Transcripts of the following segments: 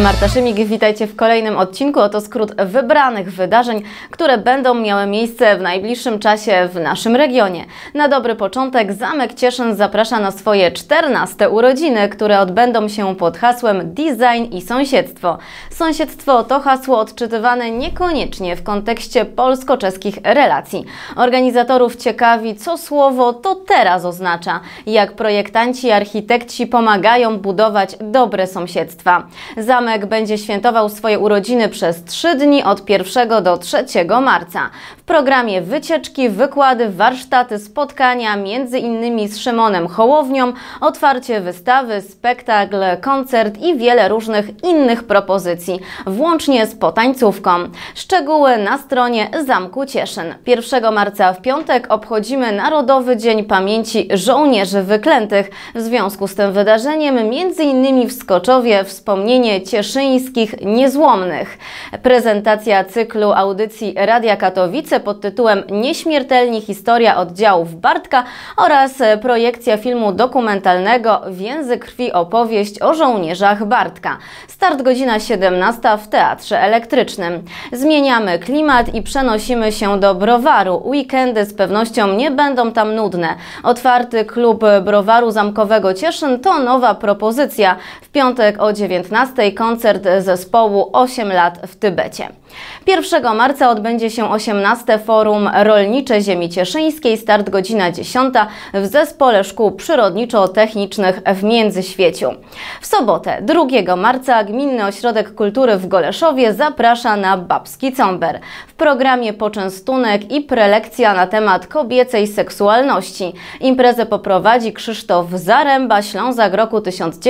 Marta Szymik, witajcie w kolejnym odcinku. Oto skrót wybranych wydarzeń, które będą miały miejsce w najbliższym czasie w naszym regionie. Na dobry początek Zamek Cieszyn zaprasza na swoje 14 urodziny, które odbędą się pod hasłem Design i Sąsiedztwo. Sąsiedztwo to hasło odczytywane niekoniecznie w kontekście polsko-czeskich relacji. Organizatorów ciekawi, co słowo to teraz oznacza, jak projektanci i architekci pomagają budować dobre sąsiedztwa. Zamek będzie świętował swoje urodziny przez 3 dni od 1 do 3 marca. W programie wycieczki, wykłady, warsztaty, spotkania, między innymi z Szymonem Hołownią, otwarcie wystawy, spektakl, koncert i wiele różnych innych propozycji, włącznie z potańcówką. Szczegóły na stronie Zamku Cieszyn. 1 marca w piątek obchodzimy Narodowy Dzień Pamięci Żołnierzy Wyklętych. W związku z tym wydarzeniem między innymi w Skoczowie wspomnienie cieszyńskich niezłomnych. Prezentacja cyklu audycji Radia Katowice pod tytułem Nieśmiertelni, historia oddziałów Bartka oraz projekcja filmu dokumentalnego Więzy krwi, opowieść o żołnierzach Bartka. Start godzina 17 w Teatrze Elektrycznym. Zmieniamy klimat i przenosimy się do Browaru. Weekendy z pewnością nie będą tam nudne. Otwarty klub Browaru Zamkowego Cieszyn to nowa propozycja. W piątek o 19 koncert zespołu 8 lat w Tybecie. 1 marca odbędzie się 18. Forum Rolnicze Ziemi Cieszyńskiej, start godzina 10 w Zespole Szkół Przyrodniczo-Technicznych w Międzyświeciu. W sobotę 2 marca Gminny Ośrodek Kultury w Goleszowie zaprasza na Babski Comber. W programie poczęstunek i prelekcja na temat kobiecej seksualności. Imprezę poprowadzi Krzysztof Zaręba, Ślązak roku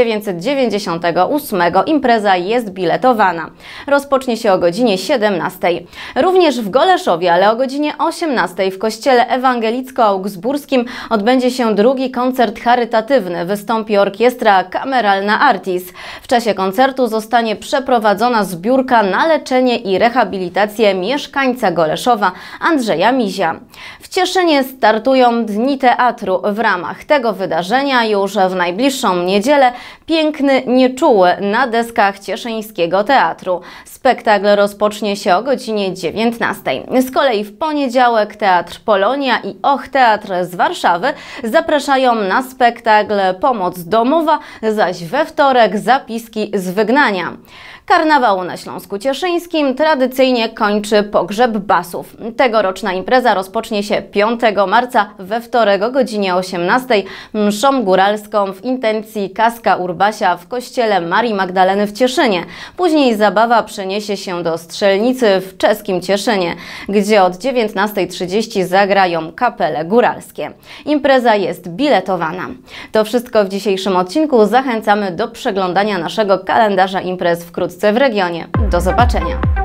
1998. Impreza jest biletowana. Rozpocznie się o godzinie 17. Również w Goleszowie, ale o godzinie 18 w Kościele Ewangelicko-Augsburskim odbędzie się drugi koncert charytatywny. Wystąpi orkiestra Kameralna Artis. W czasie koncertu zostanie przeprowadzona zbiórka na leczenie i rehabilitację mieszkańca Goleszowa Andrzeja Mizia. W Cieszynie startują Dni Teatru. W ramach tego wydarzenia już w najbliższą niedzielę Piękny Nieczuły na deskach Cieszyńskiego Teatru. Spektakl rozpocznie się o godzinie 19. Z kolei w poniedziałek Teatr Polonia i Och Teatr z Warszawy zapraszają na spektakl Pomoc domowa, zaś we wtorek Zapiski z wygnania. Karnawał na Śląsku Cieszyńskim tradycyjnie kończy Pogrzeb Basów. Tegoroczna impreza rozpocznie się 5 marca we wtorek o godzinie 18 mszą góralską w intencji Kaska Urbasia w kościele Marii Magdaleny w Cieszynie. Później zabawa przeniesie się do Strzelnicy w czeskim Cieszynie, gdzie od 19:30 zagrają kapele góralskie. Impreza jest biletowana. To wszystko w dzisiejszym odcinku. Zachęcamy do przeglądania naszego kalendarza imprez wkrótce w regionie. Do zobaczenia!